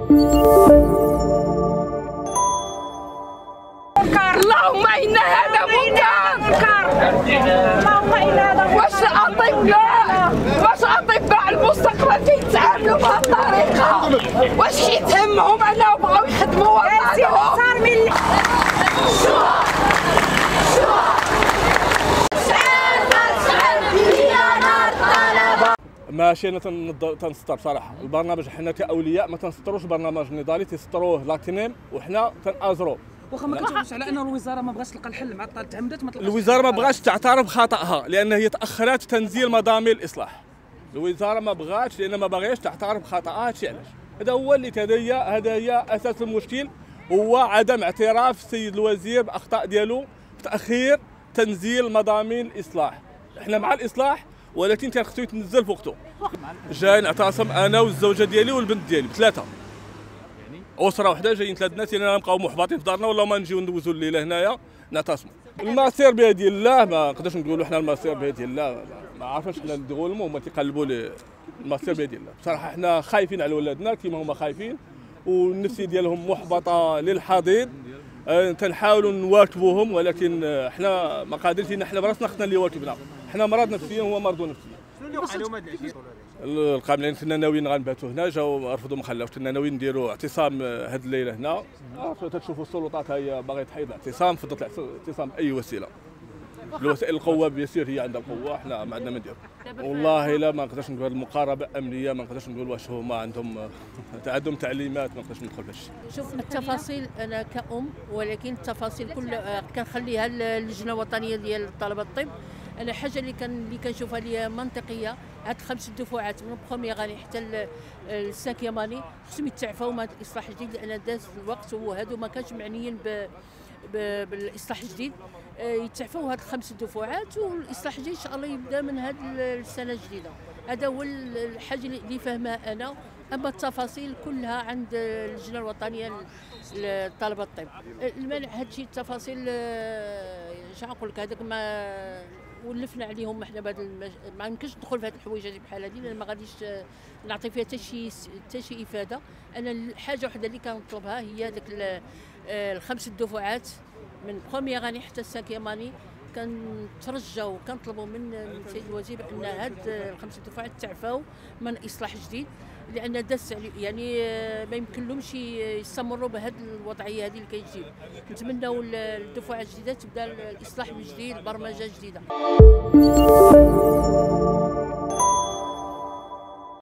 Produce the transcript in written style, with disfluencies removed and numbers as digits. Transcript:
اللهم إن هذا منكر. اللهم إن هذا واش الأطباء المستقبل كيتعاملوا بهذه الطريقة؟ واش كيتهمهم أنهم بغاو يخدموا وطنهم؟ ماشي انا تنسطر بصراحه. البرنامج حنا كاولياء ما تنسطروش البرنامج النضالي، تيسطروه لاكتينيم وحنا تنازرو. واخا ما كتعرفوش على ان الوزاره ما بغاتش تلقى الحل مع تعمدات ما تلقاش الوزاره ما بغاتش تعترف بخطأها لان هي تاخرات تنزيل مضامين الاصلاح. الوزاره ما بغاتش لان ما باغياش تعترف بخطأها. هادشي علاش هذا هو اللي هذا هي اساس المشكل، هو عدم اعتراف السيد الوزير باخطاء ديالو في تاخير تنزيل مضامين الاصلاح. احنا مع الاصلاح ولكن كان خصو يتنزل في وقته. جاي نعتصم انا والزوجه ديالي والبنت ديالي بثلاثه، اسره وحده جايين ثلاث ناس، يعني نبقاو محبطين في دارنا ولا ما نجيو ندوزوا الليله هنايا نعتصموا. المصير بيد الله، ما نقدرش نقولوا حنا المصير بيد الله، ما عارفينش حنا نديروا لهم هما تيقلبوا لي. المصير بيد الله بصراحه. حنا خايفين على ولادنا كيما هما خايفين والنفسيه ديالهم محبطه للحضيض. تنحاولوا نواكبوهم ولكن حنا ما قادرين، حنا براسنا خصنا اللي يواكبنا. حنا مرض نفسيا وهو مرض نفسيا. شنو اللي وقع لهم هاد العشيه؟ القاملين كنا ناويين غنباتوا هنا، جاو رفضوا ما خلاوش. كنا ناويين نديروا اعتصام هاد الليله هنا. تشوفوا السلطات هي باغيه تحيد الاعتصام، فضلت الاعتصام باي وسيله. الوسائل القوه بيسير هي عندها قوه، احنا ما عندنا ما ندير. والله لا ما نقدرش نقول المقاربه امنيه، ما نقدرش نقول واش هما عندهم تعليمات، ما نقدرش ندخل في الشيء. شوف التفاصيل انا كأم، ولكن التفاصيل كل كنخليها للجنه الوطنيه ديال طلبه الطب. انا الحاجه اللي كنشوفها لي منطقيه، هاد 5 دفعات من بروميير اني حتى السانكيام اني خصهم يتعفاو من هذا الاصلاح الجديد، لان داز الوقت وهادو ما كانش معنيين بالاصلاح الجديد. يتعفاو هاد 5 دفعات والاصلاح الجديد ان شاء الله يبدا من هاد السنه الجديده. هذا هو الحاجه اللي فاهمها انا. اما التفاصيل كلها عند اللجنه الوطنيه لطلبه الطب. المانع هادشي التفاصيل اش نقول لك، هذاك ما ولفنا عليهم حنا بهذا ما يمكنش ندخل في هذه الحوايج بحال هذه، لان ما غاديش نعطي فيها حتى شي افاده. انا الحاجه وحده اللي كنطلبها هي داك ال5 دفعات من بروميير اني حتى السانكيام اني. كنترجاو وكنطلبوا من السيد الوزير ان هاد ال5 دفعات تعفاو من اصلاح جديد، لان داس يعني ما يمكن لهمش يستمروا بهذه الوضعيه هذه اللي كيجيو. نتمناو الدفعه الجديده تبدا الاصلاح من جديد، برمجه جديده.